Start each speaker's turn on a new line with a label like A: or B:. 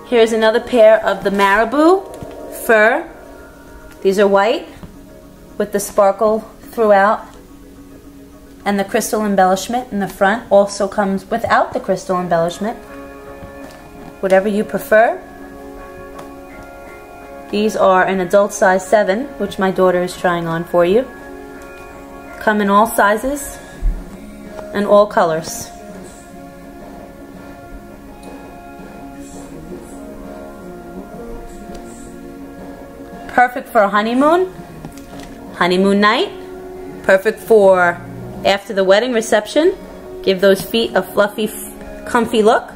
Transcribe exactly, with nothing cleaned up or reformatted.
A: Here's another pair of the Marabou fur. These are white with the sparkle throughout and the crystal embellishment in the front. Also comes without the crystal embellishment. Whatever you prefer. These are an adult size seven, which my daughter is trying on for you. Come in all sizes and all colors. Perfect for a honeymoon, honeymoon night. Perfect for after the wedding reception. Give those feet a fluffy, comfy look.